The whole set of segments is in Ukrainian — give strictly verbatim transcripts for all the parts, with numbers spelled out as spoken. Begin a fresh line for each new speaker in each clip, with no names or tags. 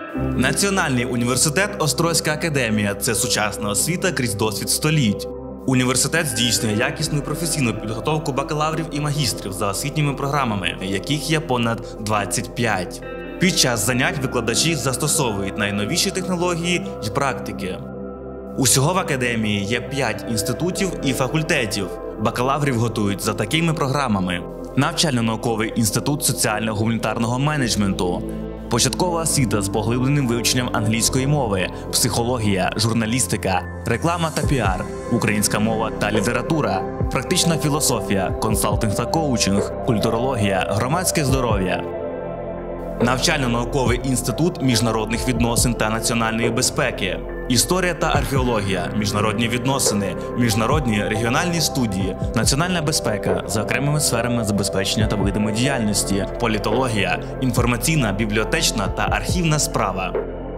Національний університет Острозька академія – це сучасна освіта крізь досвід століть. Університет здійснює якісну і професійну підготовку бакалаврів і магістрів за освітніми програмами, яких є понад двадцять п'ять. Під час занять викладачі застосовують найновіші технології і практики. Усього в академії є п'ять інститутів і факультетів. Бакалаврів готують за такими програмами: Навчально-науковий інститут соціально-гуманітарного менеджменту, початкова освіта з поглибленим вивченням англійської мови, психологія, журналістика, реклама та піар, українська мова та література, практична філософія, консалтинг та коучинг, культурологія, громадське здоров'я. Навчально-науковий інститут міжнародних відносин та національної безпеки, історія та археологія, міжнародні відносини, міжнародні регіональні студії, національна безпека за окремими сферами забезпечення та видами діяльності, політологія, інформаційна, бібліотечна та архівна справа.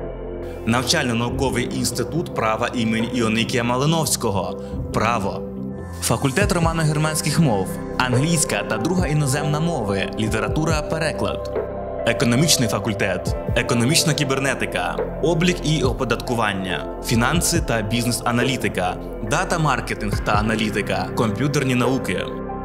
Навчально-науковий інститут права імені Іоникія Малиновського, право. Факультет романо-германських мов, англійська та друга іноземна мови, література, переклад. Економічний факультет, економічна кібернетика, облік і оподаткування, фінанси та бізнес-аналітика, дата-маркетинг та аналітика, комп'ютерні науки.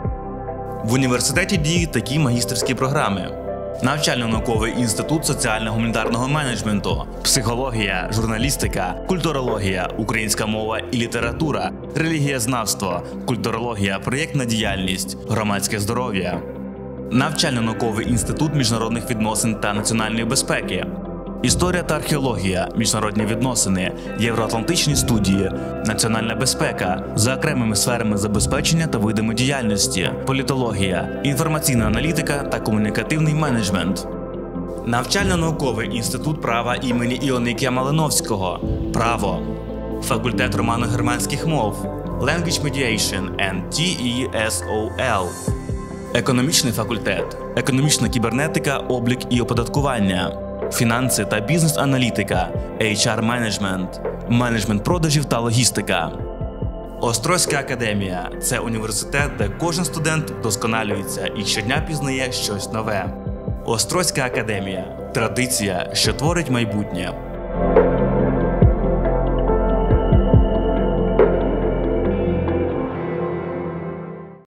В університеті діють такі магістерські програми: Навчально-науковий інститут соціально-гуманітарного менеджменту, психологія, журналістика, культурологія, українська мова і література, релігієзнавство, культурологія, проєктна діяльність, громадське здоров'я. Навчально-науковий інститут міжнародних відносин та національної безпеки, історія та археологія, міжнародні відносини, євроатлантичні студії, національна безпека за окремими сферами забезпечення та видами діяльності, політологія, інформаційна аналітика та комунікативний менеджмент. Навчально-науковий інститут права імені Іоникія Малиновського, право. Факультет романо-германських мов, Language Mediation and Ті І Ес О Ел. Економічний факультет, економічна кібернетика, облік і оподаткування, фінанси та бізнес-аналітика, Ейч Ар менеджмент, менеджмент продажів та логістика. Острозька академія – це університет, де кожен студент вдосконалюється і щодня пізнає щось нове. Острозька академія – традиція, що творить майбутнє.